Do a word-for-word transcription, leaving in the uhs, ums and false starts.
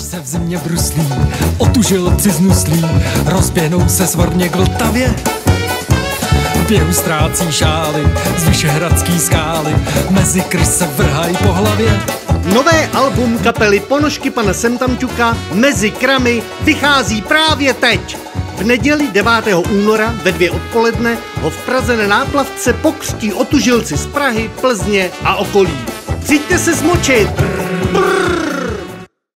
se v zimě bruslí, otužilci znuslí, rozběhnou se svorně k Vltavě. V běhu ztrácí šály z vyšehradský skály, mezi kryš se vrhají po hlavě. Nové album kapely Ponožky pana Semtamťuka Mezi krami vychází právě teď. V neděli devátého února ve dvě odpoledne ho v Praze na náplavce pokřtí otužilci z Prahy, Plzně a okolí. Přijďte se zmočit!